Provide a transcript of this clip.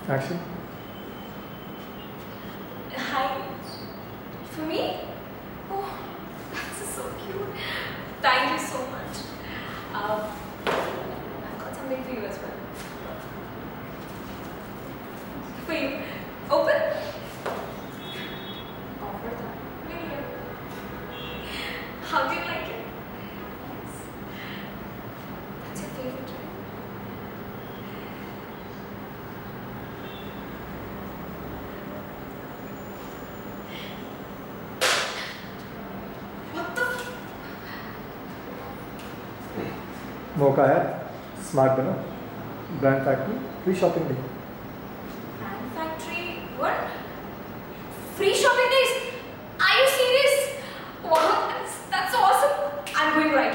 Action. Hi. For me? Oh, this is so cute. Thank you so much. I've got something for you as well. For you. Open. Offer that. Right here. How do you like it? Yes. That's your favorite, right? What the? मौका है smart बनो brand factory free shopping day Brand Factory? What? Free shopping days? Are you serious? Wow, that's awesome. I'm going right